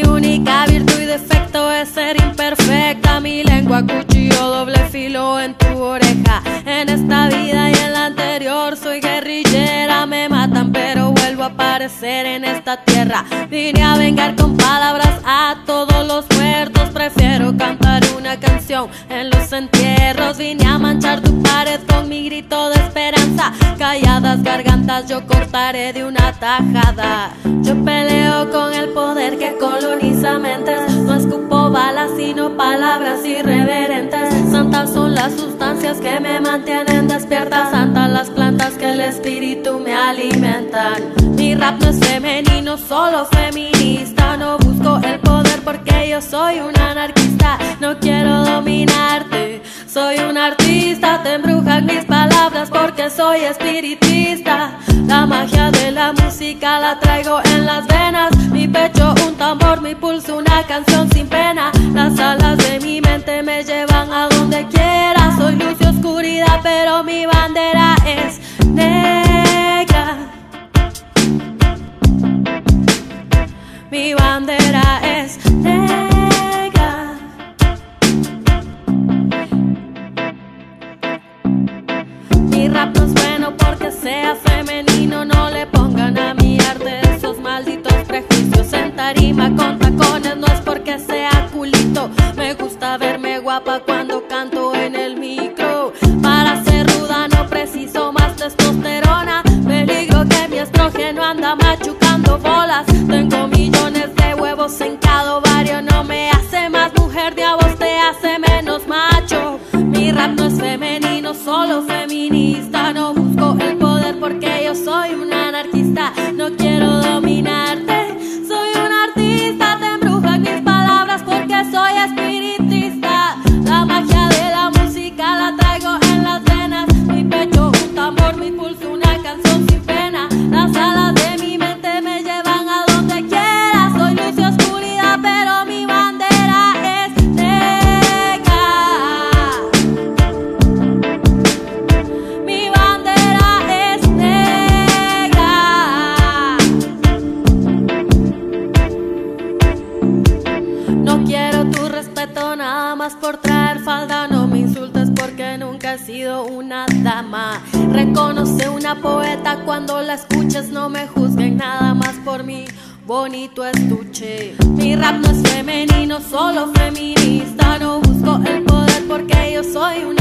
única virtud y defecto es ser imperfecta. Mi lengua cuchillo doble filo en tu oreja. En esta vida y en la anterior soy guerrillera. Me matan pero vuelvo a aparecer en esta tierra. Vine a vengar con palabras a todos los muertos. Prefiero cantar una canción en los entierros. Vine a manchar tu pared con mi grito de esperanza. Calladas gargantas yo cortaré de una tajada. Yo peleo con el poder que coloniza mentes. No escupo balas sino palabras irreverentes. Santas son las sustancias que me mantienen despierta. Santas las plantas que el espíritu me alimentan. Mi rap no es femenino, solo feminista. No busco el poder porque yo soy un anarquista. No quiero dominarte, soy un artista. Te embrujan mis palabras porque soy espiritista. La magia de la música la traigo en las venas. Mi pecho un tambor, mi pulso una canción sin pena. Las alas de mi mente me llevan a donde quiera. Soy luz y oscuridad pero mi bandera es negra. Mi bandera es negra. Mi rap no es bueno porque sea femenino. No le pongan a mi arte esos malditos prejuicios. En tarima con tacones no es porque sea culito. Me gusta verme guapa cuando canto en el micro. Para ser ruda no preciso más testosterona. Peligro que mi estrógeno anda machucando bolas. Tengo millones de huevos en cada ovario. No me hace más mujer, ni a vos te hace menos macho. Mi rap no es femenino, solo feminista. No busco el poder porque yo soy un anarquista. No quiero dominarte, soy un artista. Te embrujan mis palabras porque soy espiritista. La magia de la música la traigo en las venas. Mi pecho un tambor, mi pulso una canción sin pena. Las alas de mi mente me llevan a donde quiera. Soy luz y oscuridad pero mi bandera es negra. Mi bandera es negra. No quiero tu respeto nada más por traer falda. No me insultes porque nunca he sido una dama. Reconoce una poeta cuando la escuches. No me juzguen nada más por mi bonito estuche. Mi rap no es femenino, solo feminista. No busco el poder porque yo soy una